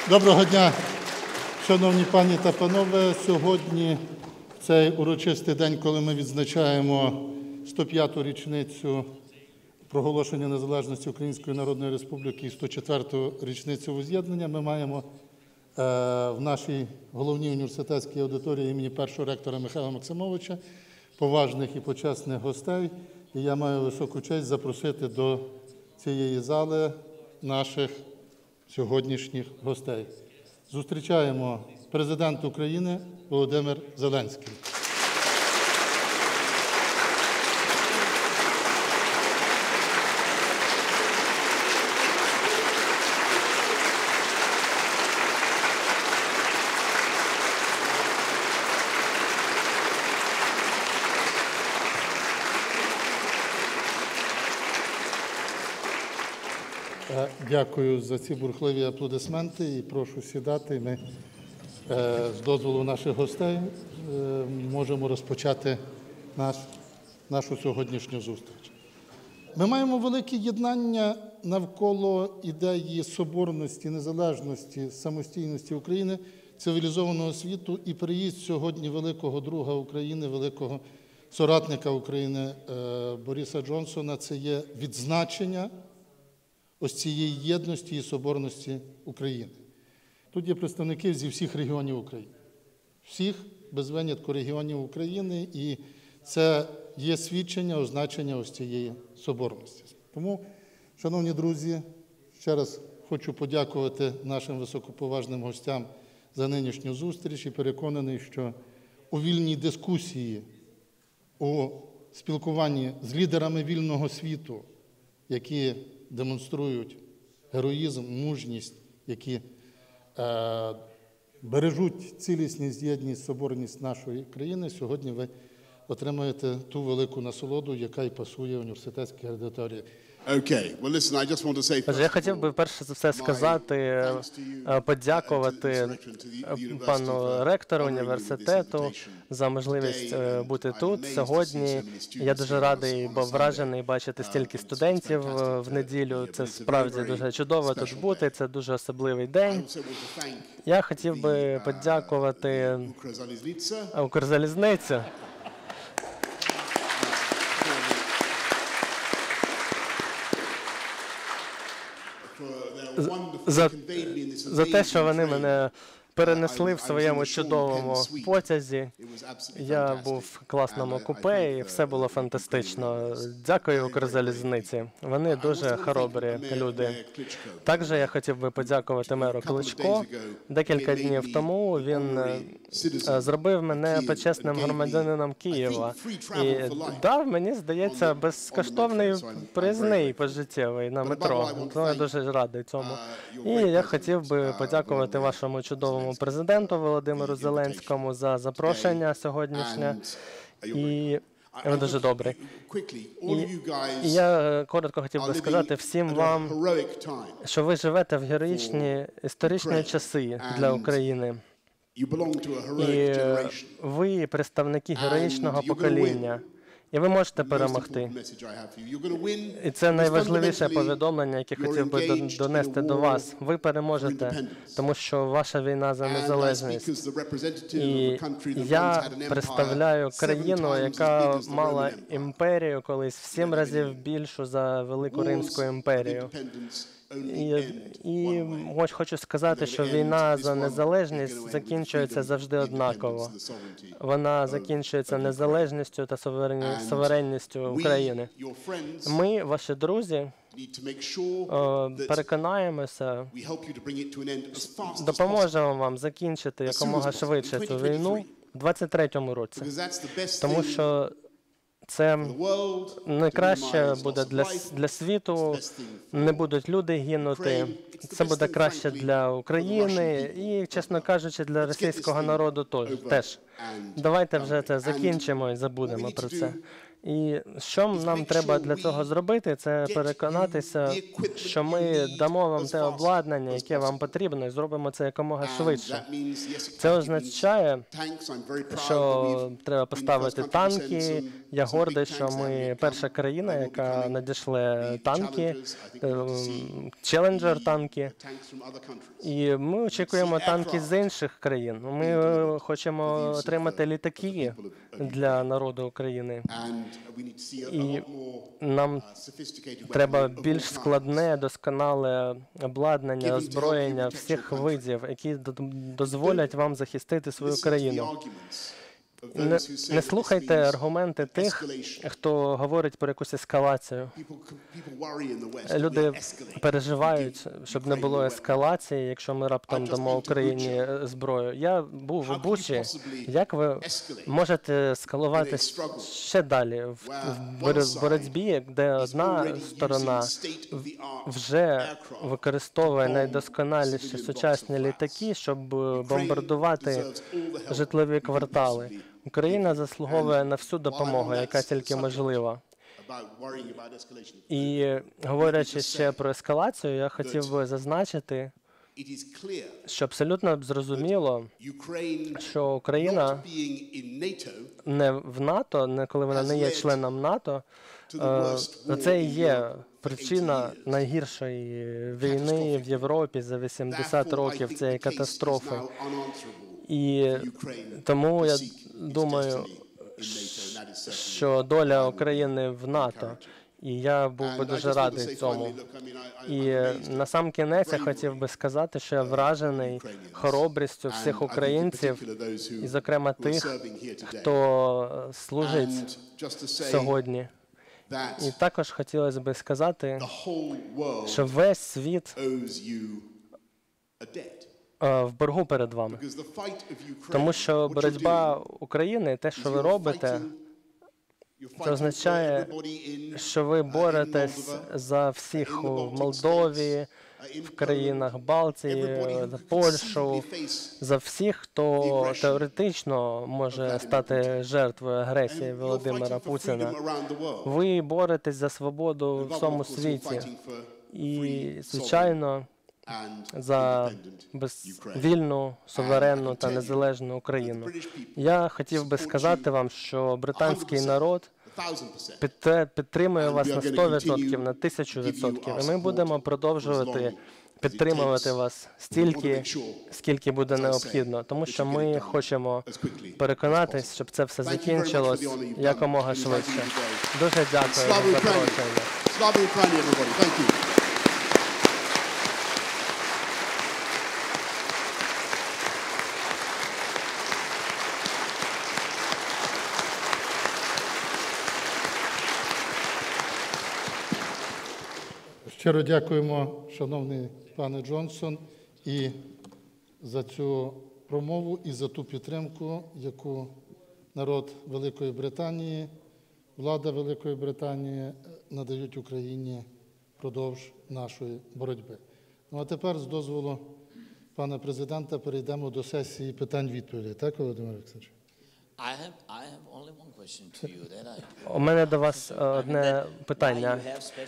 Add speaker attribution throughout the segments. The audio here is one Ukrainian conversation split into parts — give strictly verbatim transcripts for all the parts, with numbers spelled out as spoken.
Speaker 1: Доброго дня, шановні пані та панове. Сьогодні цей урочистий день, коли ми відзначаємо сто п'яту річницю проголошення незалежності Української Народної Республіки і сто четверту річницю возз'єднання, ми маємо в нашій головній університетській аудиторії імені першого ректора Михайла Максимовича поважних і почесних гостей. І я маю високу честь запросити до цієї зали наших сьогоднішніх гостей. Зустрічаємо президент України Володимир Зеленський. Дякую за ці бурхливі аплодисменти і прошу сідати. Ми з дозволу наших гостей можемо розпочати наш, нашу сьогоднішню зустріч. Ми маємо велике єднання навколо ідеї соборності, незалежності, самостійності України, цивілізованого світу, і приїзд сьогодні великого друга України, великого соратника України Бориса Джонсона – це є відзначення ось цієї єдності і соборності України. Тут є представники зі всіх регіонів України. Всіх, без винятку регіонів України, і це є свідчення, означення ось цієї соборності. Тому, шановні друзі, ще раз хочу подякувати нашим високоповажним гостям за нинішню зустріч і переконаний, що у вільній дискусії, у спілкуванні з лідерами вільного світу, які демонструють героїзм, мужність, які е, бережуть цілісність, єдність, соборність нашої країни, сьогодні ви отримаєте ту велику насолоду, яка й пасує університетській аудиторії.
Speaker 2: Okay. Well, listen, I just want to say,
Speaker 3: Отже, я хотів би перше за все сказати, подякувати пану ректору університету за можливість бути тут сьогодні. Я дуже радий, бо вражений бачити стільки студентів в неділю. Це справді дуже чудово тут бути, це дуже особливий день. Я хотів би подякувати Укрзалізницю. За, за те, що вони мене перенесли в своєму чудовому потязі. Я був в класному купе, і все було фантастично. Дякую Укрзалізниці. Вони дуже хоробрі люди. Також я хотів би подякувати меру Кличко. Декілька днів тому він зробив мене почесним громадянином Києва. І дав, мені здається, безкоштовний проїзний пожиттєвий на метро. Тому я дуже радий цьому. І я хотів би подякувати вашому чудовому президенту Володимиру Зеленському за запрошення сьогоднішнє. І він дуже добрий. І, і я коротко хотів би сказати всім вам, що ви живете в героїчні історичні часи для України. І ви представники героїчного покоління. І ви можете перемогти. І це найважливіше повідомлення, яке хотів би донести до вас. Ви переможете, тому що ваша війна за незалежність. І я представляю країну, яка мала імперію колись в сім разів більшу за Велику Римську імперію. І, і хочу сказати, що війна за незалежність закінчується завжди однаково. Вона закінчується незалежністю та суверенністю України. Ми, ваші друзі, переконаємося, допоможемо вам закінчити якомога швидше цю війну в двадцять третьому році. Тому що це найкраще буде для, для світу, не будуть люди гинути, це буде краще для України і, чесно кажучи, для російського народу теж. Давайте вже це закінчимо і забудемо про це. І що нам треба для цього зробити, це переконатися, що ми дамо вам те обладнання, яке вам потрібно, і зробимо це якомога швидше. Це означає, що треба поставити танки. Я гордий, що ми перша країна, яка надійшла танки, Challenger танки. І ми очікуємо танки з інших країн. Ми хочемо отримати літаки для народу України. І нам треба більш складне, досконале обладнання, озброєння всіх видів, які дозволять вам захистити свою країну. Не, не слухайте аргументи тих, хто говорить про якусь ескалацію. Люди переживають, щоб не було ескалації, якщо ми раптом дамо Україні зброю. Я був у Бучі. Як ви можете ескалувати ще далі в боротьбі, де одна сторона вже використовує найдосконаліші сучасні літаки, щоб бомбардувати житлові квартали? Україна заслуговує на всю допомогу, яка тільки можлива. І говорячи ще про ескалацію, я хотів би зазначити, що абсолютно зрозуміло, що Україна не в НАТО, не коли вона не є членом НАТО, це і є причина найгіршої війни в Європі за вісімдесят років цієї катастрофи. І тому я думаю, що доля України в НАТО, і я був би дуже радий цьому. І на сам кінець я хотів би сказати, що я вражений хоробрістю всіх українців, і, зокрема, тих, хто служить сьогодні. І також хотілося б сказати, що весь світ в боргу перед вами. Тому що боротьба України, те, що ви робите, це означає, що ви боретесь за всіх у Молдові, в країнах Балтії, за Польщу, за всіх, хто теоретично може стати жертвою агресії Володимира Путіна. Ви боретесь за свободу в всьому світі. І, звичайно, за вільну, суверенну та незалежну Україну. Я хотів би сказати вам, що британський народ підтримує вас на сто відсотків, на тисячу відсотків. І ми будемо продовжувати підтримувати вас стільки, скільки буде необхідно. Тому що ми хочемо переконатись, щоб це все закінчилось якомога швидше. Дуже дякую за запрошення.
Speaker 1: Щиро дякуємо, шановний пане Джонсон, і за цю промову, і за ту підтримку, яку народ Великої Британії, влада Великої Британії надають Україні впродовж нашої боротьби. Ну а тепер, з дозволу пана президента, перейдемо до сесії питань-відповідей. Так, Володимир Олексійович?
Speaker 3: У мене до вас одне питання.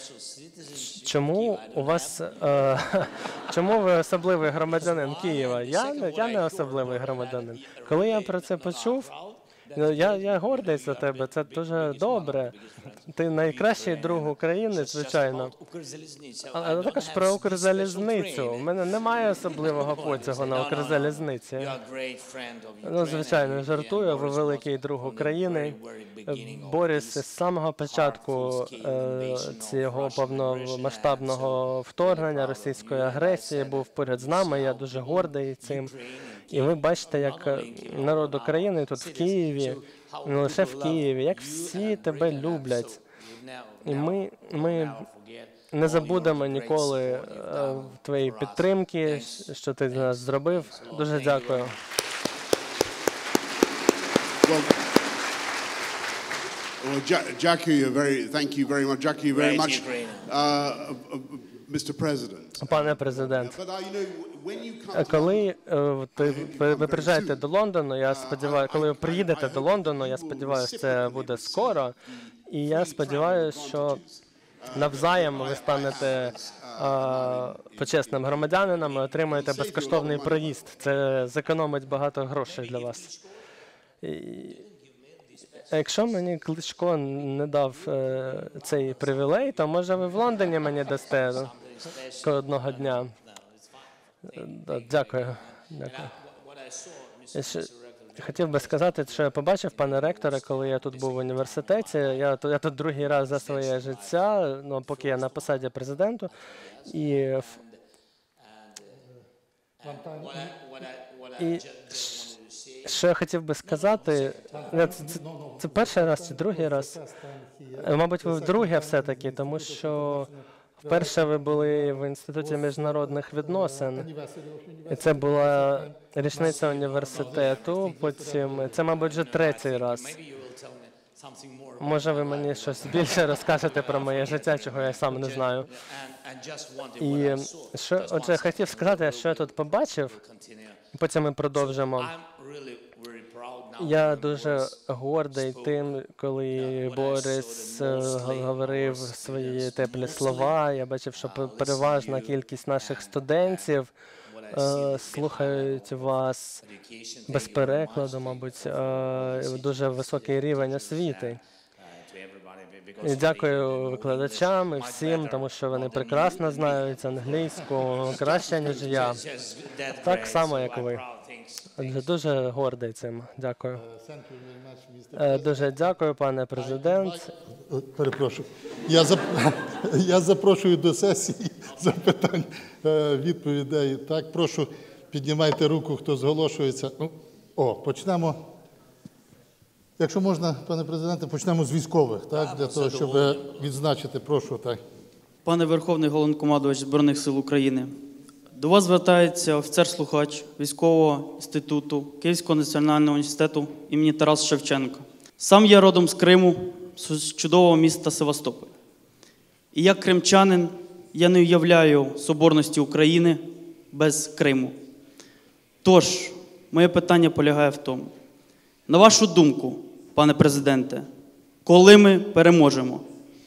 Speaker 3: Чому у вас, е, чому ви особливий громадянин Києва? Я, я не особливий громадянин. Коли я про це почув, я, я гордий за тебе, це дуже добре. Ти найкращий друг України, звичайно. Але також про Укрзалізницю. У мене немає особливого потягу на Укрзалізниці. Ну, звичайно, жартую, ви великий друг України. Борис з самого початку е, цього повномасштабного вторгнення, російської агресії був поряд з нами, я дуже гордий цим. І ви бачите, як народ України тут в Києві, не лише в Києві, як всі тебе люблять. І ми, ми не забудемо ніколи е, твоєї підтримки, що ти для нас зробив. Дуже дякую.
Speaker 2: Well, Jackie, very, thank you very much. Jackie, very much, uh, Mister President.
Speaker 3: Пане президент,
Speaker 2: But, uh, you know, when you come
Speaker 3: коли е, ти, ви, ви приїжджаєте до Лондону, я сподіваюся, коли ви приїдете до Лондону, я сподіваюся, це буде скоро, І я сподіваюся, що навзаєм ви станете а, почесним громадянином і отримаєте безкоштовний проїзд. Це зекономить багато грошей для вас. І, а якщо мені Кличко не дав е, цей привілей, то може ви в Лондоні мені дасте ну, одного дня. Да, дякую. Дякую. Я ще хотів би сказати, що я побачив, пане ректоре, коли я тут був в університеті. Я, тут- я тут другий раз за своє життя, ну, поки я на посаді президенту. І, в- і щ- що я хотів би сказати, я- це, це, це перший раз чи другий раз? Е, Мабуть, ви вдруге все-таки, тому що вперше ви були в Інституті міжнародних відносин. І це була річниця університету, потім це, мабуть, вже третій раз. Може, ви мені щось більше розкажете про моє життя, чого я сам не знаю. І що, отже, я хотів сказати, що я тут побачив, потім ми продовжимо. Я дуже гордий тим, коли Борис е, говорив свої теплі слова. Я бачив, що пе- переважна кількість наших студентів е, слухають вас без перекладу, мабуть, е, дуже високий рівень освіти. І дякую викладачам і всім, тому що вони прекрасно знають англійську, краще, ніж я. Так само, як ви. Отже, дуже гордий цим. Дякую. Е, Дуже дякую, пане президент.
Speaker 1: Е, Перепрошую. Я, зап... Я запрошую до сесії запитань, е, відповідей. Так, прошу, піднімайте руку, хто зголошується. Ну, о, почнемо. Якщо можна, пане президенте, почнемо з військових, так, для того, щоб відзначити. Прошу, так.
Speaker 4: Пане Верховний Головнокомандувач Збройних сил України, до вас звертається офіцер-слухач Військового інституту Київського національного університету імені Тараса Шевченка. Сам я родом з Криму, з чудового міста Севастополь. І як кримчанин я не уявляю соборності України без Криму. Тож, моє питання полягає в тому, на вашу думку, пане президенте, коли ми переможемо?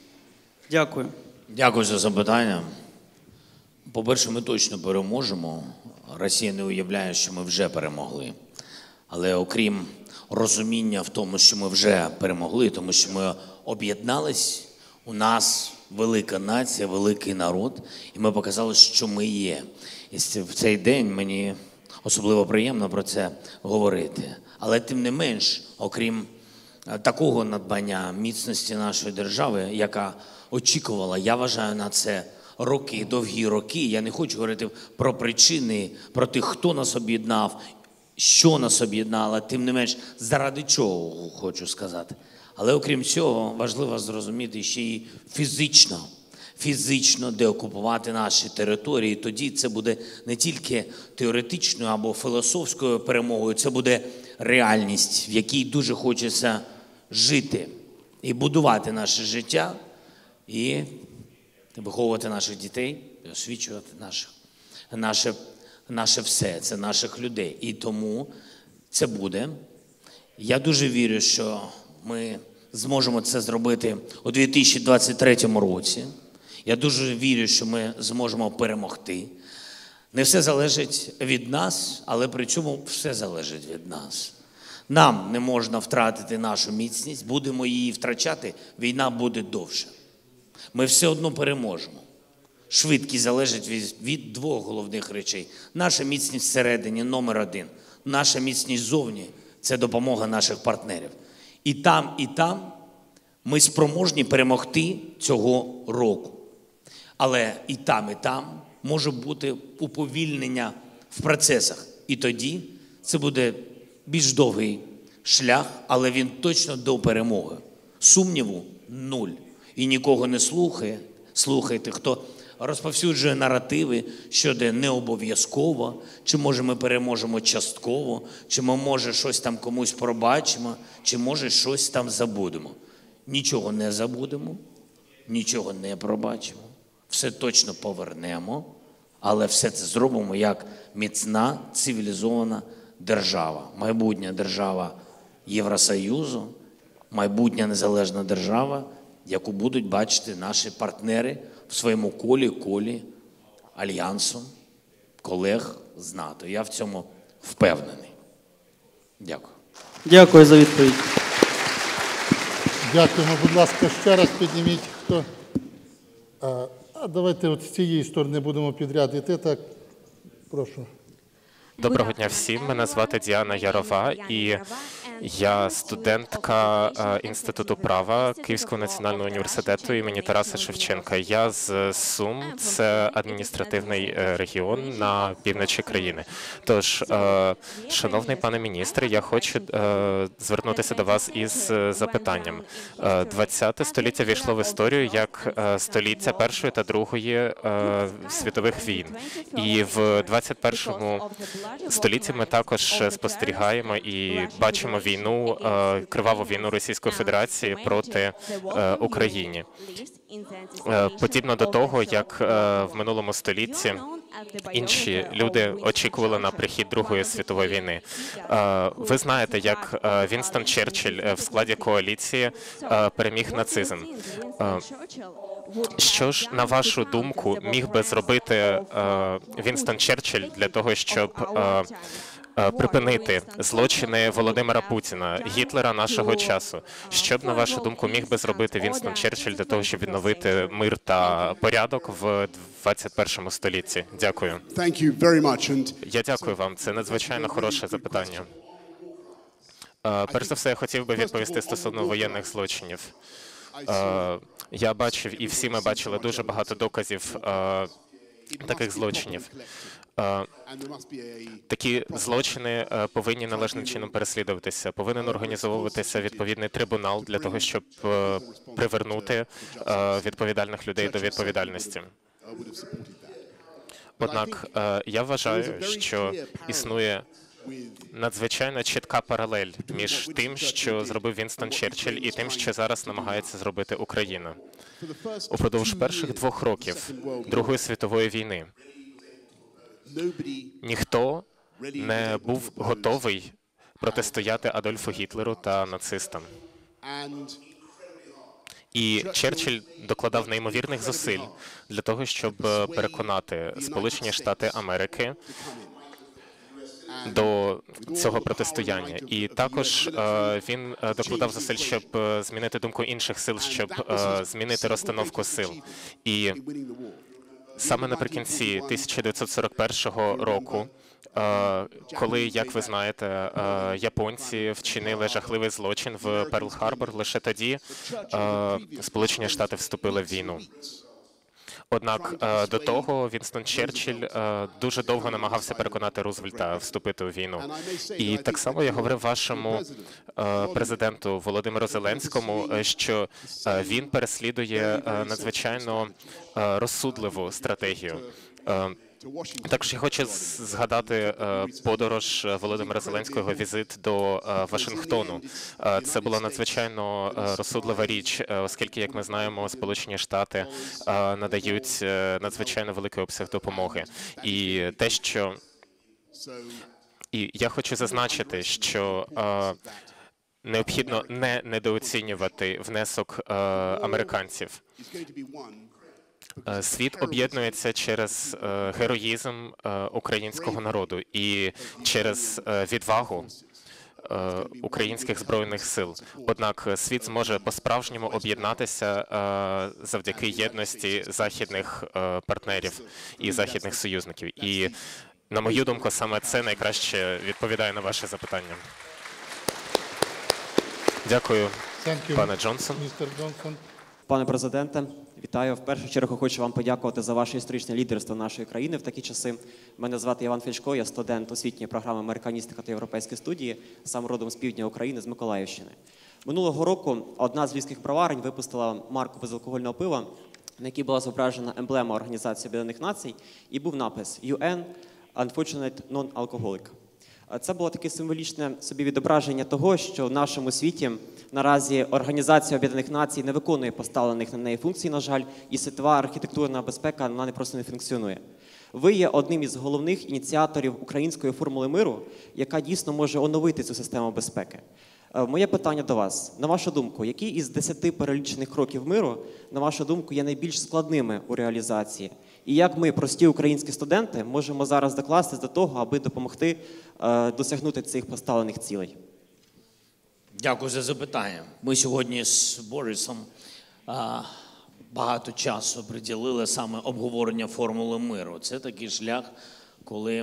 Speaker 4: Дякую.
Speaker 5: Дякую за запитання. По-перше, ми точно переможемо. Росія не уявляє, що ми вже перемогли. Але окрім розуміння в тому, що ми вже перемогли, тому що ми об'єднались, у нас велика нація, великий народ, і ми показали, що ми є. І в цей день мені особливо приємно про це говорити. Але тим не менш, окрім такого надбання міцності нашої держави, яка очікувала, я вважаю на це роки, довгі роки. Я не хочу говорити про причини, про тих, хто нас об'єднав, що нас об'єднало, але тим не менш, заради чого, хочу сказати. Але окрім цього, важливо зрозуміти ще й фізично, фізично деокупувати наші території. Тоді це буде не тільки теоретичною або філософською перемогою, це буде реальність, в якій дуже хочеться жити і будувати наше життя, і виховувати наших дітей, і освічувати наших, наше, наше все, це наших людей. І тому це буде. Я дуже вірю, що ми зможемо це зробити у дві тисячі двадцять третьому році. Я дуже вірю, що ми зможемо перемогти. Не все залежить від нас, але при цьому все залежить від нас. Нам не можна втратити нашу міцність, будемо її втрачати, війна буде довше. Ми все одно переможемо. Швидкість залежить від, від двох головних речей. Наша міцність всередині – номер один. Наша міцність ззовні – це допомога наших партнерів. І там, і там ми спроможні перемогти цього року. Але і там, і там може бути уповільнення в процесах. І тоді це буде більш довгий шлях, але він точно до перемоги. Сумніву – нуль. І нікого не слухає, слухайте, хто розповсюджує наративи щодо не обов'язково, чи може ми переможемо частково, чи ми може щось там комусь пробачимо, чи може щось там забудемо. Нічого не забудемо, нічого не пробачимо, все точно повернемо, але все це зробимо як міцна, цивілізована держава, майбутня держава Євросоюзу майбутня незалежна держава, яку будуть бачити наші партнери в своєму колі, колі альянсу, колег з НАТО. Я в цьому впевнений. Дякую.
Speaker 4: Дякую за відповідь.
Speaker 1: Дякуємо. Будь ласка, ще раз підніміть. Хто? А, а давайте от з цієї сторони будемо підряд іти. Так, прошу.
Speaker 6: Доброго дня всім. Мене звати Діана Ярова, і я студентка е, Інституту права Київського національного університету імені Тараса Шевченка. Я з Сум, це адміністративний е, регіон на півночі країни. Тож, е, шановний пане міністре, я хочу е, звернутися до вас із запитанням. Е, ХХ століття війшло в історію як е, століття Першої та Другої е, світових війн. І в двадцять першому столітті ми також спостерігаємо і бачимо війну, криваву війну Російської Федерації проти України. Подібно до того, як в минулому столітті інші люди очікували на прихід Другої світової війни. Ви знаєте, як Вінстон Черчилль в складі коаліції переміг нацизм. Що ж, на вашу думку, міг би зробити Вінстон Черчилль для того, щоб припинити злочини Володимира Путіна, Гітлера нашого часу? Що б, на вашу думку, міг би зробити Вінстон Черчилль для того, щоб відновити мир та порядок в двадцять першому столітті? Дякую.
Speaker 2: Thank you very much. And
Speaker 6: Я дякую вам. Це надзвичайно хороше запитання. Е, Перш за все, я хотів би відповісти стосовно воєнних злочинів. Е, Я бачив, і всі ми бачили дуже багато доказів е, таких злочинів. Е, Такі злочини е, повинні належним чином переслідуватися. Повинен організовуватися відповідний трибунал для того, щоб е, привернути е, відповідальних людей до відповідальності. Однак е, я вважаю, що існує надзвичайно чітка паралель між тим, що зробив Вінстон Черчилль, і тим, що зараз намагається зробити Україна. Упродовж перших двох років Другої світової війни ніхто не був готовий протистояти Адольфу Гітлеру та нацистам. І Черчилль докладав неймовірних зусиль для того, щоб переконати Сполучені Штати Америки до цього протистояння. І також е, він докладав зусиль, щоб змінити думку інших сил, щоб е, змінити розстановку сил. І саме наприкінці тисяча дев'ятсот сорок першого року, е, коли, як ви знаєте, е, японці вчинили жахливий злочин в Перл-Харбор, лише тоді е, Сполучені Штати вступили в війну. Однак до того Вінстон Черчилль дуже довго намагався переконати Рузвельта вступити у війну. І так само я говорив вашому президенту Володимиру Зеленському, що він переслідує надзвичайно розсудливу стратегію. Також я хочу згадати подорож Володимира Зеленського, його візит до Вашингтону. Це була надзвичайно розсудлива річ, оскільки, як ми знаємо, Сполучені Штати надають надзвичайно великий обсяг допомоги. І те, що... І я хочу зазначити, що необхідно не недооцінювати внесок американців. Світ об'єднується через героїзм українського народу і через відвагу українських збройних сил. Однак світ зможе по-справжньому об'єднатися завдяки єдності західних партнерів і західних союзників. І, на мою думку, саме це найкраще відповідає на ваше запитання. Дякую, пане Джонсон.
Speaker 1: Містер Джонсон.
Speaker 7: Пане президенте, вітаю. В першу чергу хочу вам подякувати за ваше історичне лідерство нашої країни в такі часи. Мене звати Іван Фельчко, я студент освітньої програми «Американістика та європейські студії», сам родом з півдня України, з Миколаївщини. Минулого року одна з львівських броварень випустила марку безалкогольного пива, на якій була зображена емблема Організації Об'єднаних Націй, і був напис «ю ен Unfortunate Non-Alcoholic». Це було таке символічне собі відображення того, що в нашому світі наразі Організація Об'єднаних Націй не виконує поставлених на неї функцій, на жаль, і світова архітектурна безпека, вона не просто не функціонує. Ви є одним із головних ініціаторів української формули миру, яка дійсно може оновити цю систему безпеки. Е, Моє питання до вас. На вашу думку, які із десяти перелічених кроків миру, на вашу думку, є найбільш складними у реалізації? І як ми, прості українські студенти, можемо зараз докластись до того, аби допомогти е, досягнути цих поставлених цілей?
Speaker 5: Дякую за запитання. Ми сьогодні з Борисом а, багато часу приділили саме обговорення формули миру. Це такий шлях, коли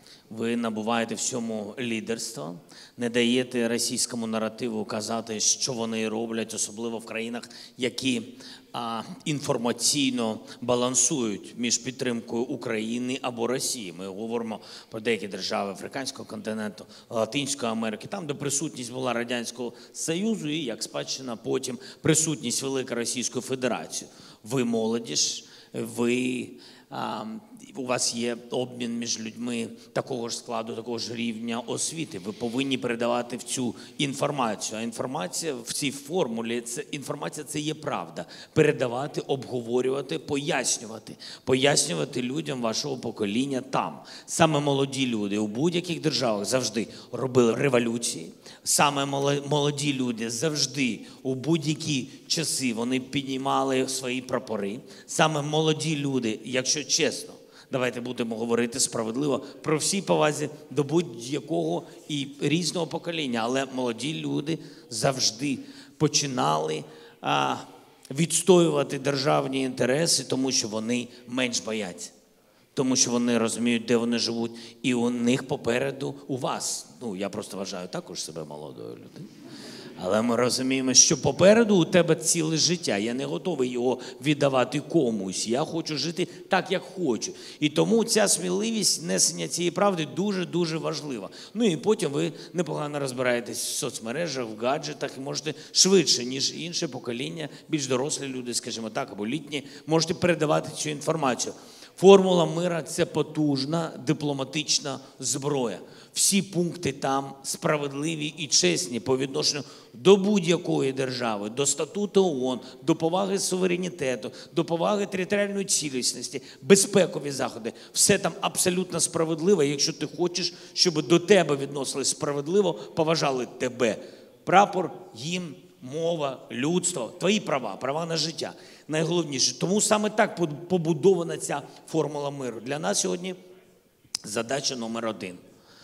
Speaker 5: ви набуваєте всьому лідерство, не даєте російському наративу казати, що вони роблять, особливо в країнах, які а, інформаційно балансують між підтримкою України або Росії. Ми говоримо про деякі держави Африканського континенту, Латинської Америки, там, де присутність була Радянського Союзу і, як спадщина, потім присутність Великої Російської Федерації. Ви молодіж, ви... А, у вас є обмін між людьми такого ж складу, такого ж рівня освіти. Ви повинні передавати в цю інформацію. А інформація в цій формулі, це, інформація – це є правда. Передавати, обговорювати, пояснювати. Пояснювати людям вашого покоління там. Саме молоді люди у будь-яких державах завжди робили революції. Саме молоді люди завжди у будь-які часи вони піднімали свої прапори. Саме молоді люди, якщо чесно, давайте будемо говорити справедливо про всій повазі до будь-якого і різного покоління. Але молоді люди завжди починали а, відстоювати державні інтереси, тому що вони менш бояться. Тому що вони розуміють, де вони живуть. І у них попереду, у вас, ну я просто вважаю також себе молодою людиною. Але ми розуміємо, що попереду у тебе ціле життя. Я не готовий його віддавати комусь. Я хочу жити так, як хочу. І тому ця сміливість несення цієї правди дуже-дуже важлива. Ну і потім ви непогано розбираєтесь в соцмережах, в гаджетах і можете швидше, ніж інше покоління, більш дорослі люди, скажімо так, або літні, можете передавати цю інформацію. Формула мира – це потужна дипломатична зброя. Всі пункти там справедливі і чесні по відношенню до будь-якої держави, до статуту ООН, до поваги суверенітету, до поваги територіальної цілісності, безпекові заходи. Все там абсолютно справедливо, якщо ти хочеш, щоб до тебе відносились справедливо, поважали тебе. Прапор, гімн, мова, людство, твої права, права на життя. Найголовніше. Тому саме так побудована ця формула миру. Для нас сьогодні задача номер один.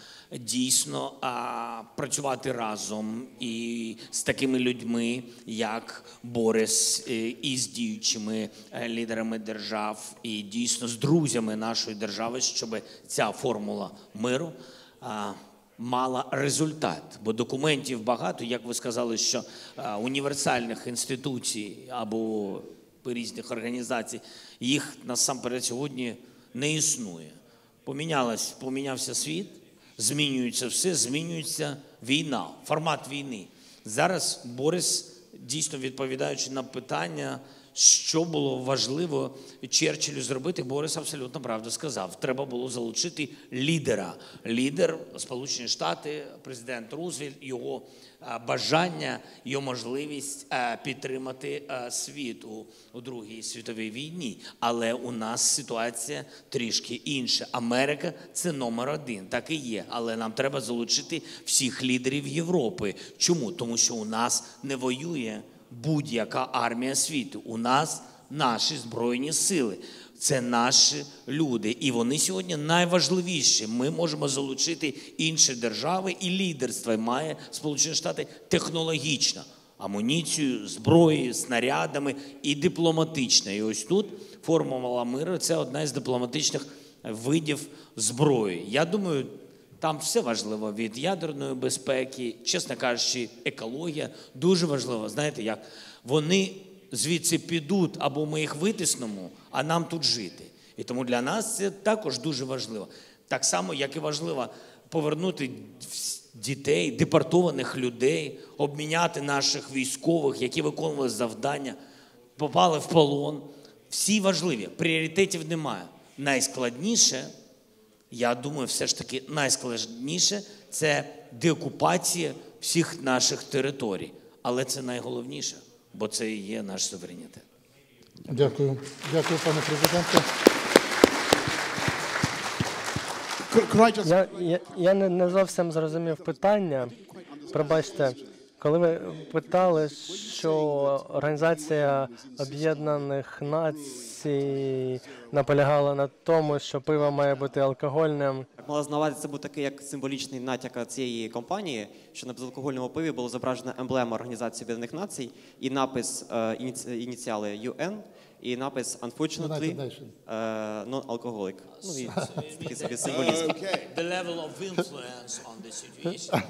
Speaker 5: Дійсно а, працювати разом і з такими людьми, як Борис, і з діючими лідерами держав, і дійсно з друзями нашої держави, щоб ця формула миру а, мала результат. Бо документів багато, як ви сказали, що а, універсальних інституцій або різних організацій, їх насамперед сьогодні не існує. Помінялось, помінявся світ, змінюється все, змінюється війна, формат війни. Зараз Борис, дійсно відповідаючи на питання, що було важливо Черчиллю зробити, Борис абсолютно правду сказав. Треба було залучити лідера. Лідер – Сполучені Штати, президент Рузвельт, його бажання, його можливість підтримати світ у, у Другій світовій війні. Але у нас ситуація трішки інша. Америка – це номер один, так і є. Але нам треба залучити всіх лідерів Європи. Чому? Тому що у нас не воює будь-яка армія світу. У нас наші Збройні сили. Це наші люди. І вони сьогодні найважливіші. Ми можемо залучити інші держави, і лідерство має Сполучені Штати технологічно. Амуніцію, зброю, снарядами і дипломатично. І ось тут формула миру – це одна із дипломатичних видів зброї. Я думаю, там все важливо, від ядерної безпеки, чесно кажучи, екологія дуже важлива. Знаєте, як вони звідси підуть, або ми їх витиснемо, а нам тут жити. І тому для нас це також дуже важливо. Так само, як і важливо повернути дітей, депортованих людей, обміняти наших військових, які виконували завдання, попали в полон. Всі важливі, пріоритетів немає. Найскладніше, я думаю, все ж таки найскладніше – це деокупація всіх наших територій. Але це найголовніше, бо це і є наш суверенітет.
Speaker 1: Дякую. Дякую, пане президенте.
Speaker 3: Я, я, я не, не зовсім зрозумів питання. Пробачте, Коли ви питали, що Організація Об'єднаних Націй наполягала на тому, що пиво має бути алкогольним,
Speaker 7: Мала на увазі, це був такий як символічний натяк цієї компанії, що на безалкогольному пиві було зображена емблема Організації Об'єднаних Націй і напис е, ініці- ініціали ю ен і напис Unfortunately
Speaker 1: United Nations.
Speaker 7: е, non-alcoholic. Ну і такий собі символізм.
Speaker 2: Okay.
Speaker 5: The level of influence on the situation.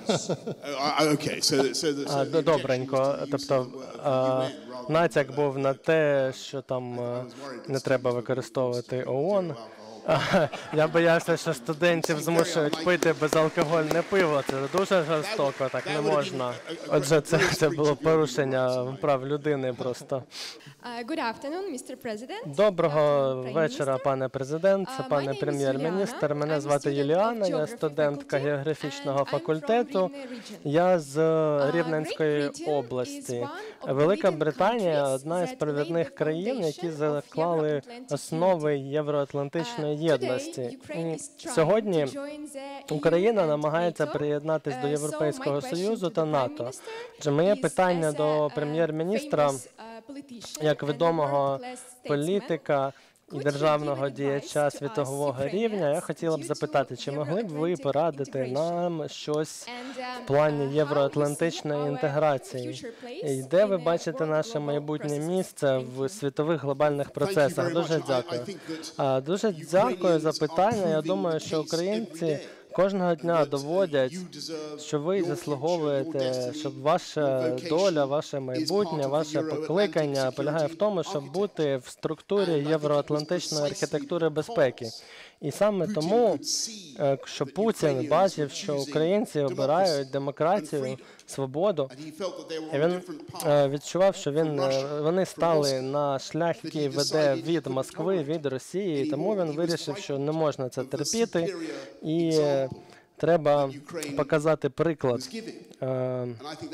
Speaker 2: Uh, okay. So, so, the, so
Speaker 3: А,
Speaker 2: the
Speaker 3: добренько.
Speaker 2: objection was to
Speaker 3: Тобто
Speaker 2: use the word
Speaker 3: а,
Speaker 2: U N rather than
Speaker 3: натяк був на те, що там а, не треба використовувати ООН. А, Я боявся, що студентів змушують пити безалкогольне пиво. Це дуже жорстоко, так не можна. Отже, це, це було порушення прав людини просто.
Speaker 8: Uh, Good afternoon, містер President.
Speaker 3: Доброго
Speaker 8: Good afternoon, Prime
Speaker 3: вечора,
Speaker 8: Minister.
Speaker 3: пане президент,
Speaker 8: Uh, my
Speaker 3: пане
Speaker 8: name is
Speaker 3: прем'єр-міністр.
Speaker 8: Юліана.
Speaker 3: Мене
Speaker 8: I'm a
Speaker 3: звати
Speaker 8: student of
Speaker 3: Юліана, я
Speaker 8: Geography
Speaker 3: студентка
Speaker 8: faculty,
Speaker 3: географічного
Speaker 8: and I'm from
Speaker 3: факультету.
Speaker 8: Rivne region.
Speaker 3: Я з
Speaker 8: Uh,
Speaker 3: Рівненської
Speaker 8: Great Britain
Speaker 3: області.
Speaker 8: is one of the
Speaker 3: Велика
Speaker 8: leading
Speaker 3: Британія
Speaker 8: countries
Speaker 3: одна із
Speaker 8: that
Speaker 3: провідних
Speaker 8: laid the
Speaker 3: країн, які
Speaker 8: foundation of
Speaker 3: заклали
Speaker 8: Euro-Atlantic
Speaker 3: основи
Speaker 8: unity.
Speaker 3: євроатлантичної
Speaker 8: Uh,
Speaker 3: єдності.
Speaker 8: today, Ukraine
Speaker 3: І
Speaker 8: is trying
Speaker 3: Сьогодні
Speaker 8: to join the
Speaker 3: Україна
Speaker 8: E U and
Speaker 3: намагається
Speaker 8: NATO.
Speaker 3: приєднатись до
Speaker 8: Uh, so
Speaker 3: Європейського
Speaker 8: my question
Speaker 3: Союзу
Speaker 8: to
Speaker 3: та
Speaker 8: the Prime
Speaker 3: НАТО.
Speaker 8: Minister
Speaker 3: Отже, моє
Speaker 8: is,
Speaker 3: питання
Speaker 8: as a,
Speaker 3: до
Speaker 8: uh,
Speaker 3: прем'єр-міністра,
Speaker 8: famous, uh, politician
Speaker 3: як
Speaker 8: and
Speaker 3: відомого
Speaker 8: world-class statesman,
Speaker 3: політика і
Speaker 8: could you
Speaker 3: державного
Speaker 8: give advice
Speaker 3: діяча
Speaker 8: to us
Speaker 3: світового
Speaker 8: Ukrainians
Speaker 3: рівня, я хотіла б
Speaker 8: due to
Speaker 3: запитати, чи могли б ви
Speaker 8: Euro-Atlantic
Speaker 3: порадити
Speaker 8: integration?
Speaker 3: нам щось
Speaker 8: And, um,
Speaker 3: в плані
Speaker 8: uh, how
Speaker 3: євроатлантичної
Speaker 8: you see our
Speaker 3: інтеграції?
Speaker 8: future place
Speaker 3: І де ви
Speaker 8: in, uh,
Speaker 3: бачите
Speaker 8: world
Speaker 3: наше
Speaker 8: global
Speaker 3: майбутнє
Speaker 8: processes?
Speaker 3: місце
Speaker 8: Thank
Speaker 3: в
Speaker 8: you.
Speaker 3: світових глобальних процесах?
Speaker 2: very
Speaker 3: Дуже
Speaker 2: much. I- I
Speaker 3: дякую.
Speaker 2: think that
Speaker 3: А, Дуже дякую за питання. Я думаю, що українці кожного дня доводять, що ви заслуговуєте, щоб ваша доля, ваше майбутнє, ваше покликання полягає в тому, щоб бути в структурі євроатлантичної архітектури безпеки. І саме тому, е, що Путін бачив, що українці обирають демократію, свободу, і він е, відчував, що він, е, вони стали на шлях, який веде від Москви, від Росії, і тому він вирішив, що не можна це терпіти, і е, треба показати приклад. Е,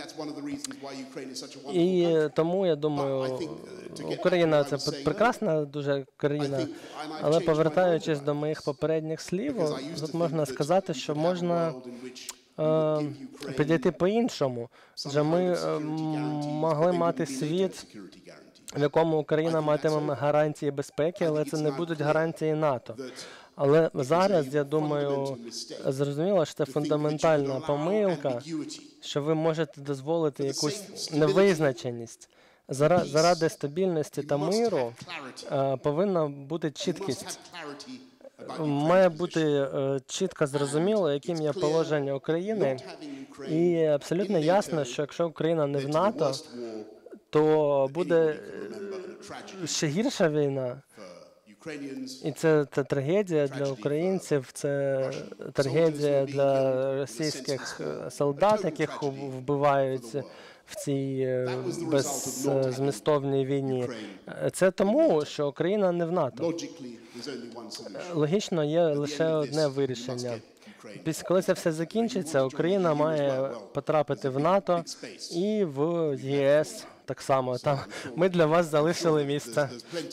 Speaker 3: І тому, я думаю, Україна – це прекрасна дуже країна, але повертаючись до моїх попередніх слів, тут можна сказати, що можна е, підійти по-іншому. Адже ми е, могли мати світ, в якому Україна матиме гарантії безпеки, але це не будуть гарантії НАТО. Але зараз, я думаю, зрозуміло, що це фундаментальна помилка, що ви можете дозволити якусь невизначеність. Зара- Заради стабільності та миру е, повинна бути чіткість. Має бути е, чітко зрозуміло, яким є положення України, і абсолютно ясно, що якщо Україна не в НАТО, то буде е, ще гірша війна. І це, це трагедія для українців, це трагедія для російських солдат, яких вбивають в цій е, беззмістовній війні. Це тому, що Україна не в НАТО. Логічно, є лише одне вирішення. Після коли це все закінчиться, Україна має потрапити в НАТО і в ЄС так само. Там ми для вас залишили місце.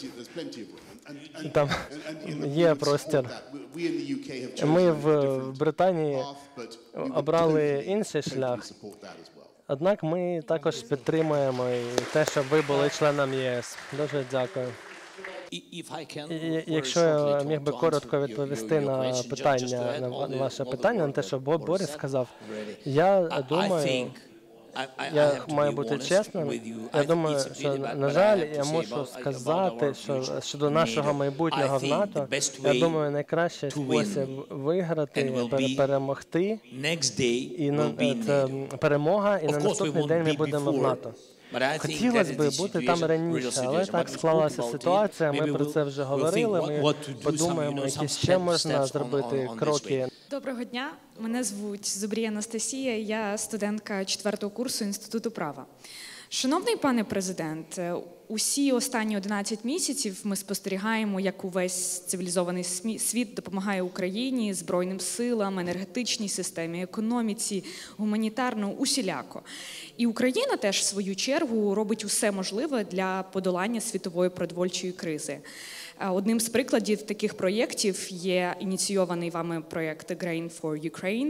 Speaker 3: Там є простір. Ми в Британії обрали інший шлях. Однак ми також підтримуємо і те, щоб ви були членом ЄС. Дуже дякую. І якщо я міг би коротко відповісти на питання, на ваше питання, на те, що Боб Борис сказав, я думаю, я маю бути чесним. Я думаю, що, на жаль, я мушу сказати, що щодо нашого майбутнього в НАТО, я думаю, найкращий спосіб виграти, пере- перемогти, і на, це перемога, і на наступний день ми будемо в НАТО. Хотілося б бути там раніше, але так склалася ситуація, ми про це вже говорили, ми подумаємо, які ще можна зробити кроки.
Speaker 9: Доброго дня, мене звуть Зубрій Анастасія, я студентка четвертого курсу Інституту права. Шановний пане президент, усі останні одинадцять місяців ми спостерігаємо, як увесь цивілізований світ допомагає Україні, Збройним силам, енергетичній системі, економіці, гуманітарно, усіляко. І Україна теж, в свою чергу, робить усе можливе для подолання світової продовольчої кризи. Одним з прикладів таких проєктів є ініційований вами проєкт Grain for Ukraine.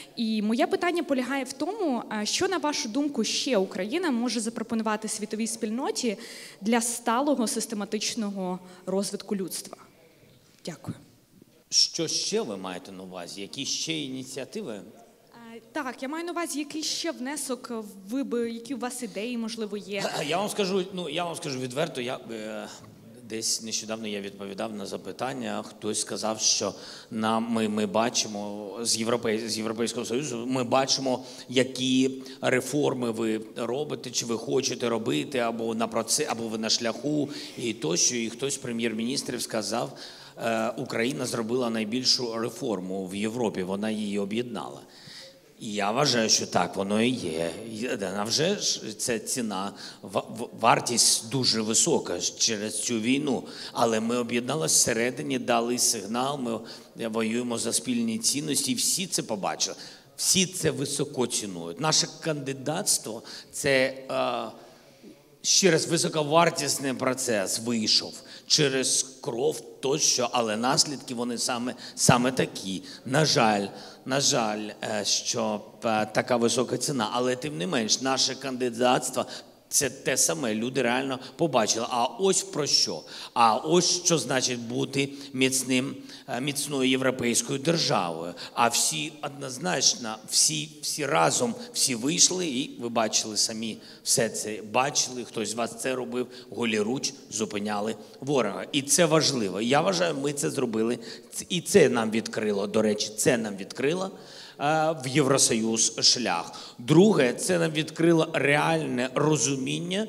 Speaker 9: І моє питання полягає в тому, що, на вашу думку, ще Україна може запропонувати світовій спільноті для сталого систематичного розвитку людства? Дякую.
Speaker 5: Що ще ви маєте на увазі? Які ще ініціативи?
Speaker 9: Так, я маю на увазі, який ще внесок, ви би, які у вас ідеї, можливо, є?
Speaker 5: Я вам скажу, ну, я вам скажу відверто, я е, десь нещодавно я відповідав на запитання, хтось сказав, що нам, ми, ми бачимо з, Європей, з Європейського Союзу, ми бачимо, які реформи ви робите, чи ви хочете робити, або на процесі, або ви на шляху, і тощо, і хтось з прем'єр-міністрів сказав, е, Україна зробила найбільшу реформу в Європі, вона її об'єднала. І я вважаю, що так, воно і є. А вже ж це ціна, вартість дуже висока через цю війну. Але ми об'єдналися всередині, дали сигнал, ми воюємо за спільні цінності, і всі це побачили. Всі це високо цінують. Наше кандидатство – це е, через високовартісний процес вийшов, через кров тощо, але наслідки вони саме, саме такі. На жаль, на жаль, що така висока ціна, але тим не менш, наше кандидатство – це те саме, люди реально побачили. А ось про що? А ось що значить бути міцним, міцною європейською державою. А всі однозначно, всі, всі разом, всі вийшли і ви бачили самі все це. Бачили, хтось з вас це робив, голіруч зупиняли ворога. І це важливо. Я вважаю, ми це зробили. І це нам відкрило, до речі, це нам відкрило в Євросоюз шлях. Друге, це нам відкрило реальне розуміння,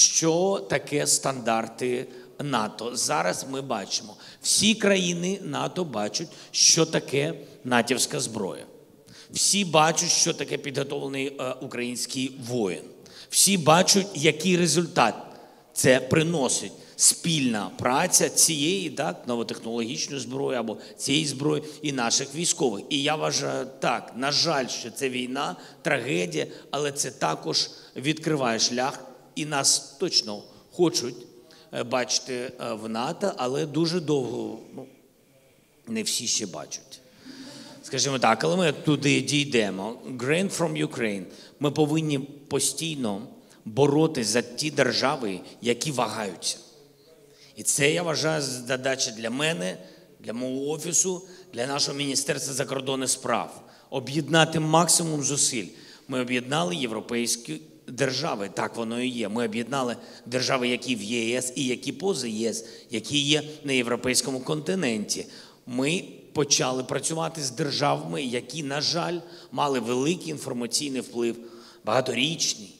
Speaker 5: що таке стандарти НАТО. Зараз ми бачимо, всі країни НАТО бачать, що таке натівська зброя. Всі бачать, що таке підготовлений український воїн. Всі бачать, який результат це приносить. Спільна праця цієї, так, новотехнологічної зброї або цієї зброї і наших військових. І я вважаю, так, на жаль, що це війна, трагедія, але це також відкриває шлях, і нас точно хочуть бачити в НАТО, але дуже довго, ну, не всі ще бачать. Скажімо так, коли ми туди дійдемо, Grain from Ukraine, ми повинні постійно боротися за ті держави, які вагаються. І це, я вважаю, задача для мене, для мого офісу, для нашого Міністерства закордонних справ. Об'єднати максимум зусиль. Ми об'єднали європейські держави, так воно і є. Ми об'єднали держави, які в ЄС і які поза ЄС, які є на європейському континенті. Ми почали працювати з державами, які, на жаль, мали великий інформаційний вплив, багаторічний.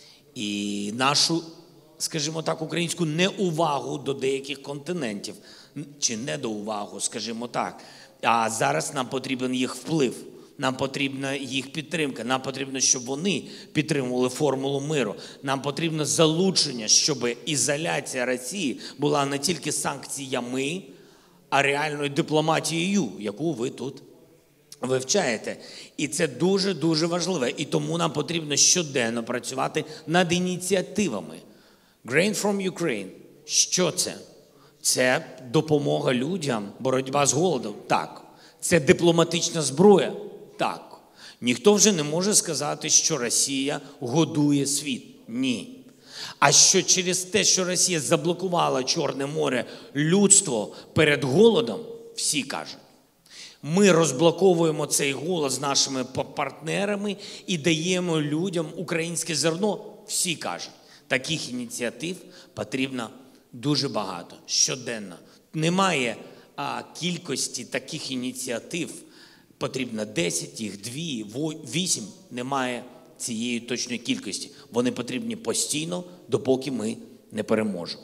Speaker 5: І нашу, скажімо так, українську неувагу до деяких континентів, чи недоувагу, скажімо так. А зараз нам потрібен їх вплив, нам потрібна їх підтримка, нам потрібно, щоб вони підтримували формулу миру. Нам потрібно залучення, щоб ізоляція Росії була не тільки санкціями, а реальною дипломатією, яку ви тут вивчаєте. І це дуже-дуже важливо. І тому нам потрібно щоденно працювати над ініціативами. Grain from Ukraine. Що це? Це допомога людям, боротьба з голодом? Так. Це дипломатична зброя? Так. Ніхто вже не може сказати, що Росія годує світ. Ні. А що через те, що Росія заблокувала Чорне море, людство перед голодом, всі кажуть. Ми розблоковуємо цей голод з нашими партнерами і даємо людям українське зерно, всі кажуть. Таких ініціатив потрібно дуже багато, щоденно. Немає а, кількості таких ініціатив, потрібно десять, їх дві, вісім, немає цієї точної кількості. Вони потрібні постійно, допоки ми не переможемо.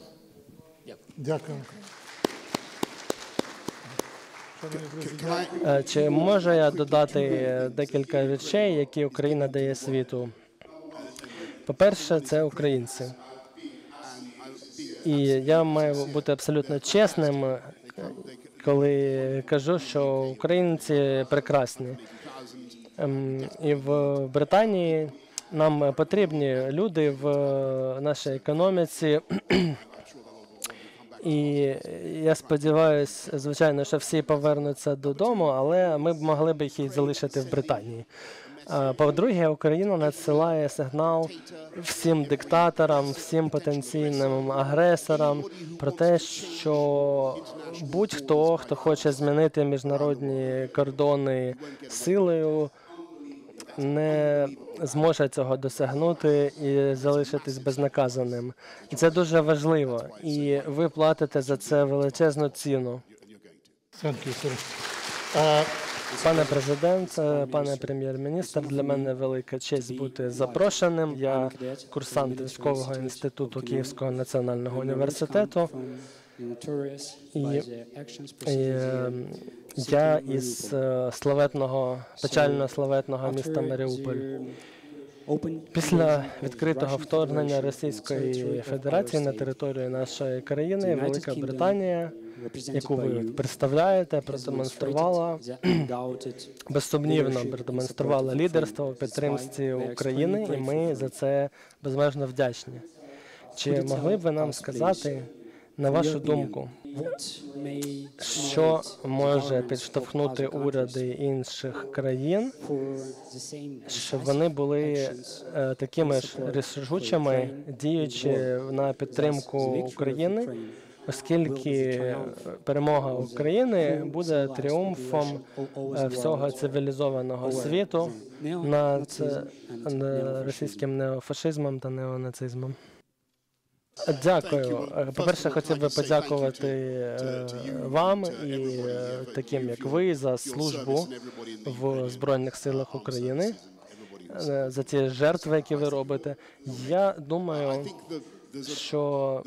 Speaker 1: Дякую.
Speaker 3: Дякую. Чи можу я додати декілька речей, які Україна дає світу? По-перше, це українці. І я маю бути абсолютно чесним, коли кажу, що українці прекрасні. І в Британії нам потрібні люди в нашій економіці. І я сподіваюся, звичайно, що всі повернуться додому, але ми б могли б їх і залишити в Британії. По-друге, Україна надсилає сигнал всім диктаторам, всім потенційним агресорам про те, що будь-хто, хто хоче змінити міжнародні кордони силою, не зможе цього досягнути і залишитись безнаказаним. І це дуже важливо. І ви платите за це величезну ціну. Пане президент, пане прем'єр-міністр, для мене велика честь бути запрошеним. Я курсант військового інституту Київського національного університету. І, і я із славетного, печально славетного міста Маріуполь. Після відкритого вторгнення Російської Федерації на територію нашої країни Велика Британія, яку ви представляєте, продемонструвала, безсумнівно продемонструвала лідерство у підтримці України, і ми за це безмежно вдячні. Чи могли б ви нам сказати, на вашу думку, що може підштовхнути уряди інших країн, щоб вони були е, такими ж рішучими, діючи на підтримку України, оскільки перемога України буде тріумфом е, всього цивілізованого світу над е, російським неофашизмом та неонацизмом? Дякую. По-перше, хотів би подякувати вам і таким, як ви, за службу в Збройних силах України, за ті жертви, які ви робите. Я думаю, що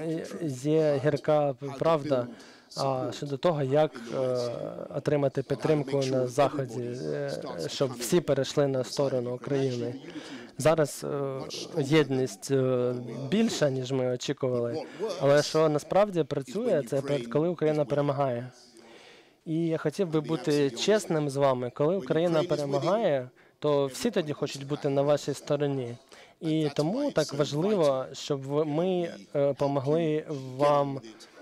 Speaker 3: є гірка правда щодо того, як отримати підтримку на Заході, щоб всі перейшли на сторону України. Зараз єдність більша, ніж ми очікували, але що насправді працює, це коли Україна перемагає. І я хотів би бути чесним з вами, коли Україна перемагає, то всі тоді хочуть бути на вашій стороні. І тому так важливо, щоб ми допомогли вам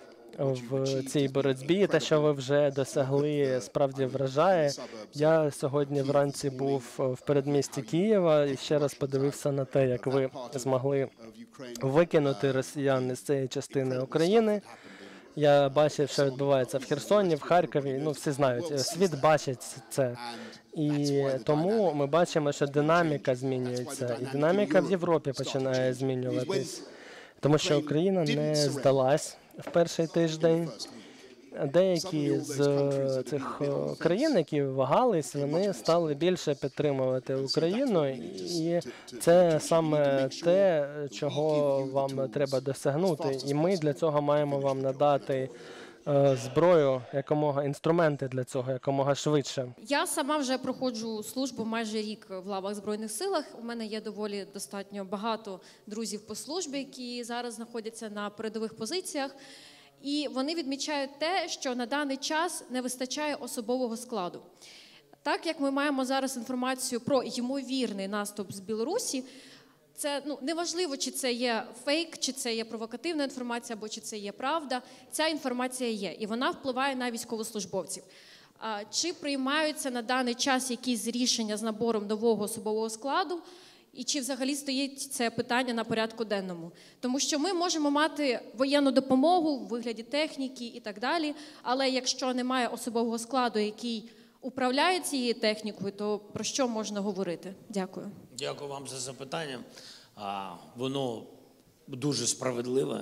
Speaker 3: в цій боротьбі. Те, що ви вже досягли, справді вражає. Я сьогодні вранці був в передмісті Києва і ще раз подивився на те, як ви змогли викинути росіян із цієї частини України. Я бачив, що відбувається в Херсоні, в Харкові. Ну, всі знають, світ бачить це. І тому ми бачимо, що динаміка змінюється. І динаміка в Європі починає змінюватись. Тому що Україна не здалась в перший тиждень. Деякі з цих країн, які вагались, вони стали більше підтримувати Україну, і це саме те, чого вам треба досягнути. І ми для цього маємо вам надати зброю, якомога інструменти для цього, якомога швидше.
Speaker 10: Я сама вже проходжу службу майже рік в лавах Збройних силах. У мене є доволі достатньо багато друзів по службі, які зараз знаходяться на передових позиціях. І вони відмічають те, що на даний час не вистачає особового складу. Так як ми маємо зараз інформацію про ймовірний наступ з Білорусі, це, ну, неважливо, чи це є фейк, чи це є провокативна інформація, або чи це є правда. Ця інформація є, і вона впливає на військовослужбовців. А, чи приймаються на даний час якісь рішення з набором нового особового складу, і чи взагалі стоїть це питання на порядку денному? Тому що ми можемо мати воєнну допомогу в вигляді техніки і так далі, але якщо немає особового складу, який управляє цією технікою, то про що можна говорити? Дякую.
Speaker 5: Дякую вам за запитання. Воно дуже справедливе.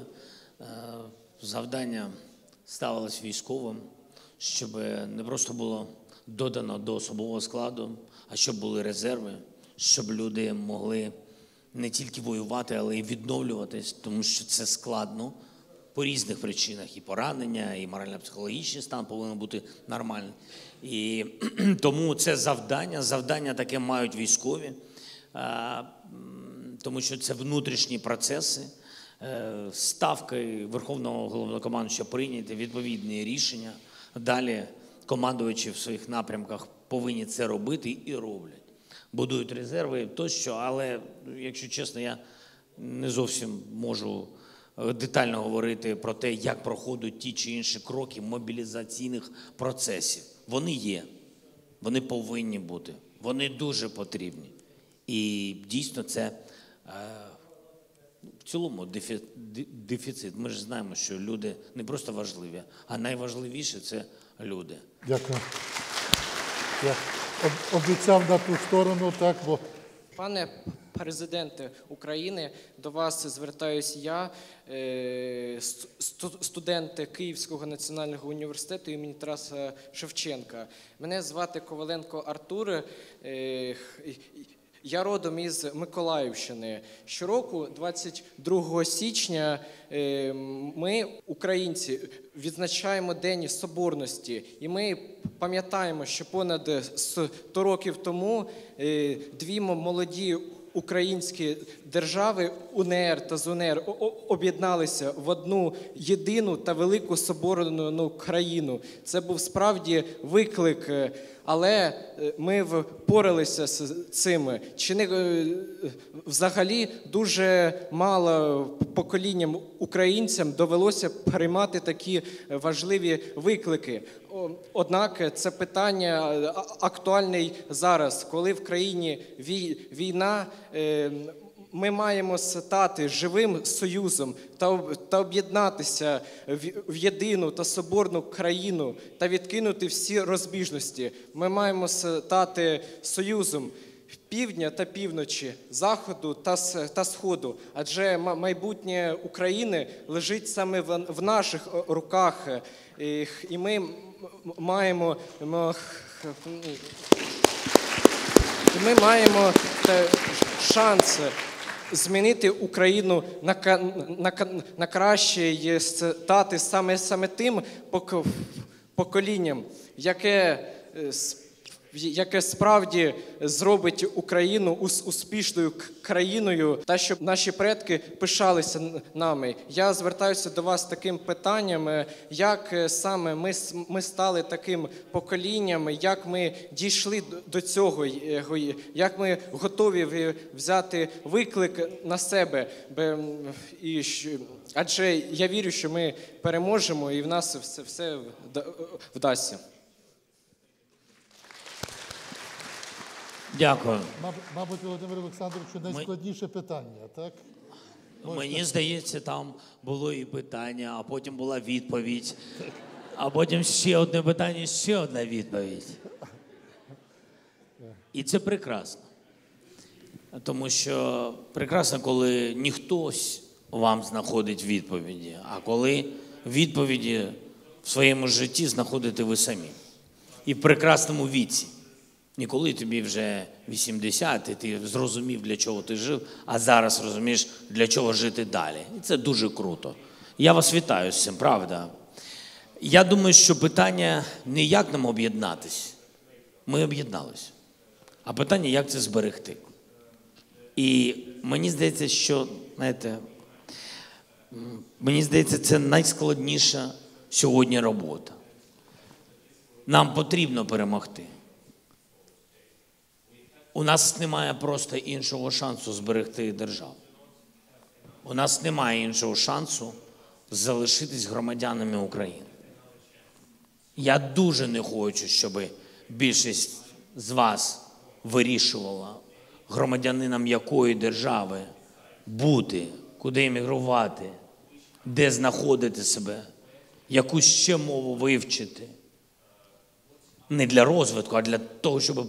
Speaker 5: Завдання ставилось військовим, щоб не просто було додано до особового складу, а щоб були резерви, щоб люди могли не тільки воювати, але й відновлюватись, тому що це складно по різних причинах. І поранення, і морально-психологічний стан повинен бути нормальний. І тому це завдання, завдання таке мають військові, тому що це внутрішні процеси. Ставки Верховного Головнокомандуючого прийняти відповідні рішення. Далі командуючі в своїх напрямках повинні це робити і роблять. Будують резерви тощо, але, якщо чесно, я не зовсім можу детально говорити про те, як проходять ті чи інші кроки мобілізаційних процесів. Вони є, вони повинні бути, вони дуже потрібні. І дійсно це в цілому дефіцит. Ми ж знаємо, що люди не просто важливі, а найважливіше – це люди.
Speaker 1: Дякую. Я обіцяв на ту сторону, так, бо...
Speaker 11: Пане президенте України, до вас звертаюся я, студент Київського національного університету імені Тараса Шевченка. Мене звати Коваленко Артур. Я родом із Миколаївщини. Щороку, двадцять другого січня, ми, українці, відзначаємо День Соборності. І ми пам'ятаємо, що понад сто років тому дві молоді українські держави, УНР та ЗУНР, об'єдналися в одну єдину та велику соборну країну. Це був справді виклик, але ми впоралися з цим. Чи не взагалі дуже мало поколінням українцям довелося приймати такі важливі виклики. Однак це питання актуальне зараз, коли в країні війна. Ми маємо стати живим союзом та об'єднатися в єдину та соборну країну та відкинути всі розбіжності. Ми маємо стати союзом півдня та півночі, заходу та сходу, адже майбутнє України лежить саме в наших руках, і ми маємо, ми маємо шанс змінити Україну на, на, на краще і стати саме, саме тим поколінням, яке, яке справді зробить Україну успішною країною, та щоб наші предки пишалися нами. Я звертаюся до вас з таким питанням, як саме ми, ми стали таким поколінням, як ми дійшли до цього, як ми готові взяти виклик на себе. Адже я вірю, що ми переможемо і в нас все, все вдасться.
Speaker 5: Дякую.
Speaker 1: Мабуть, Володимир Олександровичу, найскладніше питання, так?
Speaker 5: Мені здається, там було і питання, а потім була відповідь, а потім ще одне питання, ще одна відповідь. І це прекрасно. Тому що прекрасно, коли не хтось вам знаходить відповіді, а коли відповіді в своєму житті знаходите ви самі. І в прекрасному віці. Ніколи тобі вже вісімдесят, і ти зрозумів, для чого ти жив, а зараз розумієш, для чого жити далі. І це дуже круто. Я вас вітаю з цим, правда. Я думаю, що питання не як нам об'єднатись. Ми об'єдналися. А питання, як це зберегти. І мені здається, що, знаєте, мені здається, це найскладніша сьогодні робота. Нам потрібно перемогти. У нас немає просто іншого шансу зберегти державу. У нас немає іншого шансу залишитись громадянами України. Я дуже не хочу, щоб більшість з вас вирішувала, громадянином якої держави бути, куди емігрувати, де знаходити себе, яку ще мову вивчити. Не для розвитку, а для того, щоб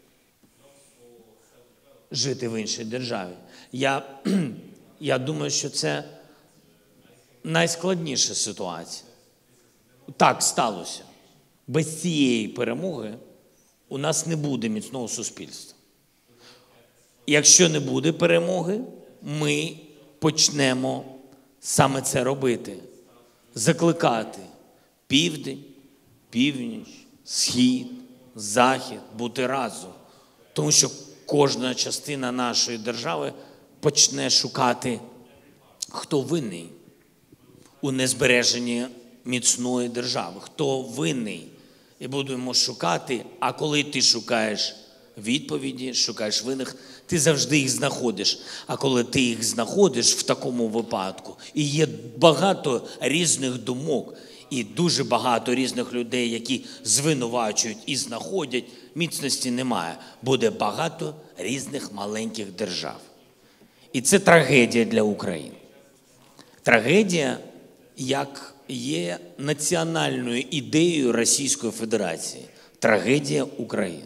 Speaker 5: жити в іншій державі. Я, я думаю, що це найскладніша ситуація. Так сталося. Без цієї перемоги у нас не буде міцного суспільства. Якщо не буде перемоги, ми почнемо саме це робити. Закликати південь, північ, схід, захід, бути разом. Тому що кожна частина нашої держави почне шукати, хто винний у незбереженні міцної держави, хто винний. І будемо шукати, а коли ти шукаєш відповіді, шукаєш винних, ти завжди їх знаходиш. А коли ти їх знаходиш в такому випадку, і є багато різних думок, і дуже багато різних людей, які звинувачують і знаходять, міцності немає. Буде багато різних маленьких держав. І це трагедія для України. Трагедія, як є національною ідеєю Російської Федерації. Трагедія України.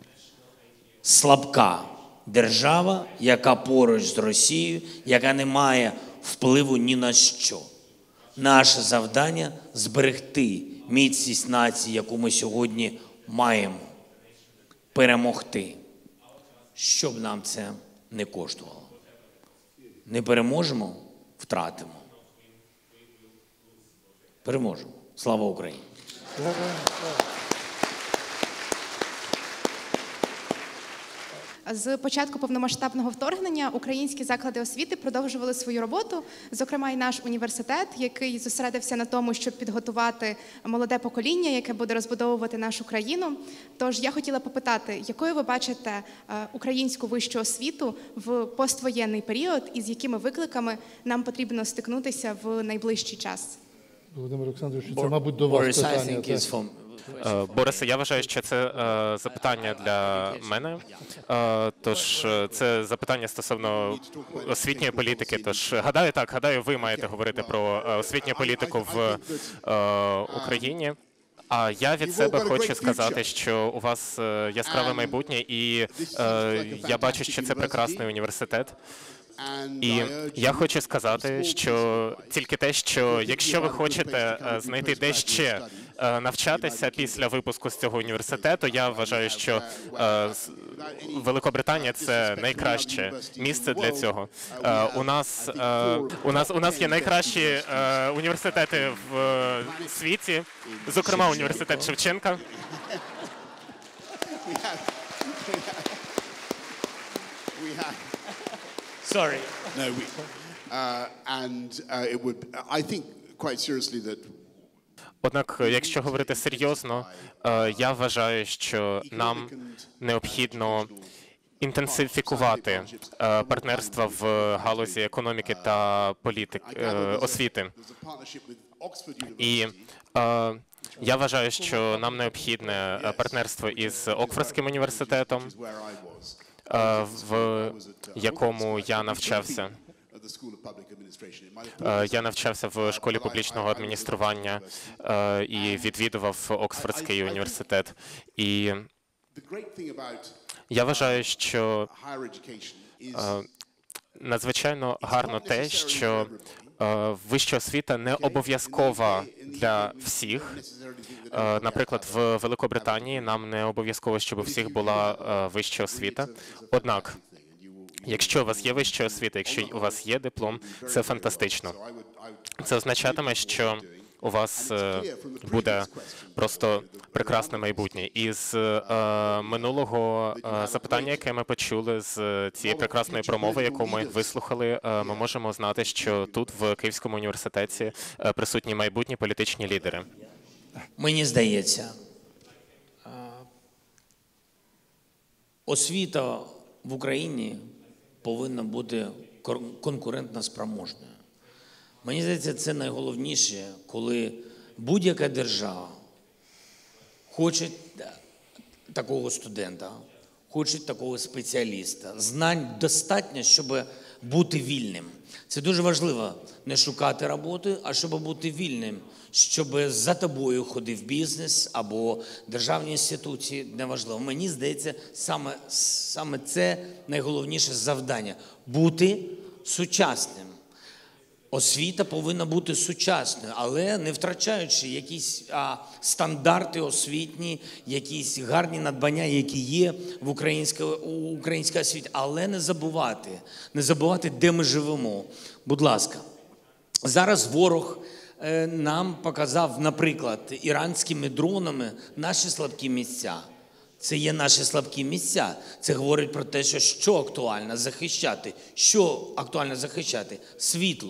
Speaker 5: Слабка держава, яка поруч з Росією, яка не має впливу ні на що. Наше завдання – зберегти міцність нації, яку ми сьогодні маємо. Перемогти. Що б нам це не коштувало. Не переможемо – втратимо. Переможемо. Слава Україні!
Speaker 12: З початку повномасштабного вторгнення українські заклади освіти продовжували свою роботу, зокрема і наш університет, який зосередився на тому, щоб підготувати молоде покоління, яке буде розбудовувати нашу країну. Тож я хотіла попитати, якою ви бачите українську вищу освіту в поствоєнний період і з якими викликами нам потрібно стикнутися в найближчий час?
Speaker 1: Володимир Олександрович, це, мабуть, до вас питання.
Speaker 6: Борисе, я вважаю, що це е, запитання для мене. Е, тож це запитання стосовно освітньої політики. Тож гадаю, так, гадаю, ви маєте говорити про освітню політику в е, Україні. А я від себе хочу сказати, що у вас яскраве майбутнє, і е, я бачу, що це прекрасний університет. І я хочу сказати, що тільки те, що якщо ви хочете знайти де ще навчатися після випуску з цього університету, я вважаю, що Великобританія – це найкраще місце для цього. У нас, у нас, у нас є найкращі університети в світі, зокрема університет Шевченка.
Speaker 5: Sorry.
Speaker 2: No, we, uh, and uh, it would. I think quite seriously that.
Speaker 6: Однак, якщо говорити серйозно, я вважаю, що нам необхідно інтенсифікувати партнерства в галузі економіки та політики, освіти. І я вважаю, що нам необхідне партнерство із Оксфордським університетом, в якому я навчався. Я навчався в школі публічного адміністрування і відвідував Оксфордський університет. І я вважаю, що надзвичайно гарно те, що вища освіта не обов'язкова для всіх. Наприклад, в Великобританії нам не обов'язково, щоб у всіх була вища освіта. Однак, якщо у вас є вища освіта, якщо у вас є диплом, це фантастично. Це означатиме, що у вас буде просто прекрасне майбутнє. І з е, минулого е, запитання, яке ми почули, з цієї прекрасної промови, яку ми вислухали, е, ми можемо знати, що тут, в Київському університеті, е, присутні майбутні політичні лідери.
Speaker 5: Мені здається, освіта в Україні повинна бути конкурентно спроможною. Мені здається, це найголовніше, коли будь-яка держава хоче такого студента, хоче такого спеціаліста. Знань достатньо, щоб бути вільним. Це дуже важливо не шукати роботи, а щоб бути вільним, щоб за тобою ходив бізнес або державні інституції, неважливо. Мені здається, саме, саме це найголовніше завдання – бути сучасним. Освіта повинна бути сучасною, але не втрачаючи якісь а, стандарти освітні, якісь гарні надбання, які є в українській, у українській освіті. Але не забувати, не забувати, де ми живемо. Будь ласка, зараз ворог е, нам показав, наприклад, іранськими дронами наші слабкі місця. Це є наші слабкі місця. Це говорить про те, що що актуально захищати. Що актуально захищати? Світло.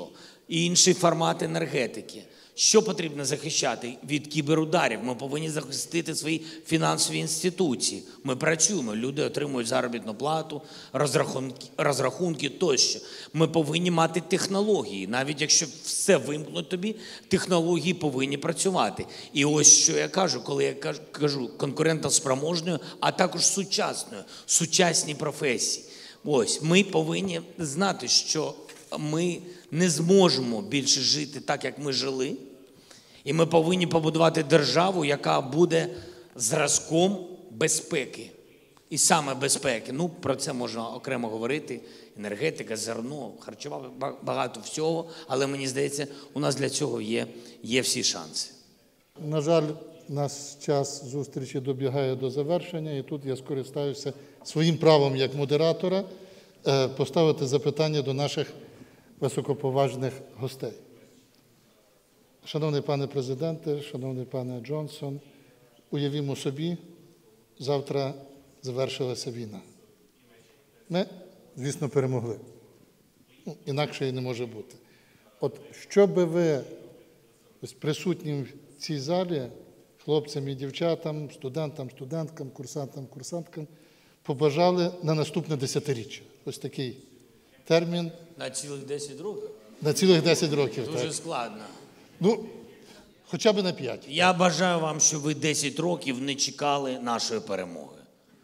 Speaker 5: і інший формат енергетики. Що потрібно захищати від кіберударів? Ми повинні захистити свої фінансові інституції. Ми працюємо, люди отримують заробітну плату, розрахунки, розрахунки тощо. Ми повинні мати технології. Навіть якщо все вимкнуть тобі, технології повинні працювати. І ось що я кажу, коли я кажу конкурентоспроможною, а також сучасною, сучасні професії. Ось, ми повинні знати, що ми не зможемо більше жити так, як ми жили. І ми повинні побудувати державу, яка буде зразком безпеки. І саме безпеки. Ну, про це можна окремо говорити. Енергетика, зерно, харчова, багато всього. Але мені здається, у нас для цього є, є всі шанси.
Speaker 1: На жаль, наш час зустрічі добігає до завершення. І тут я скористаюся своїм правом як модератора поставити запитання до наших високоповажних гостей. Шановний пане президенте, шановний пане Джонсон, уявімо собі, завтра завершилася війна. Ми, звісно, перемогли. Ну, інакше і не може бути. От що би ви ось присутнім в цій залі, хлопцям і дівчатам, студентам, студенткам, курсантам, курсанткам, побажали на наступне десятиріччя? Ось такий термін.
Speaker 5: На цілих десять років?
Speaker 1: На цілих десять років,
Speaker 5: Дуже
Speaker 1: так.
Speaker 5: складно.
Speaker 1: Ну, хоча б на п'ять.
Speaker 5: Я бажаю вам, щоб ви десять років не чекали нашої перемоги.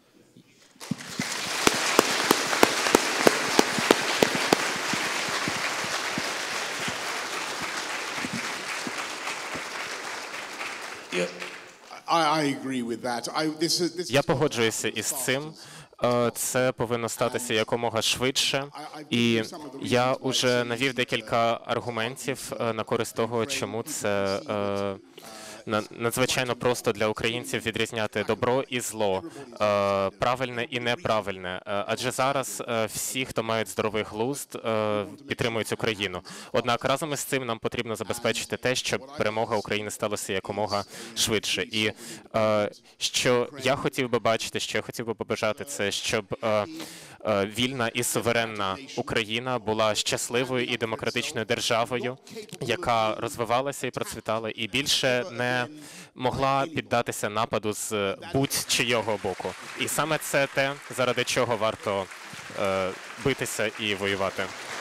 Speaker 6: Я погоджуюся із цим. Це повинно статися якомога швидше. І я вже навів декілька аргументів на користь того, чому це надзвичайно просто для українців відрізняти добро і зло, правильне і неправильне. Адже зараз всі, хто мають здоровий глузд, підтримують Україну. Однак разом із цим нам потрібно забезпечити те, щоб перемога України сталася якомога швидше. І що я хотів би бачити, що я хотів би побажати, це щоб вільна і суверенна Україна була щасливою і демократичною державою, яка розвивалася і процвітала, і більше не могла піддатися нападу з будь-чийого боку. І саме це те, заради чого варто битися і воювати.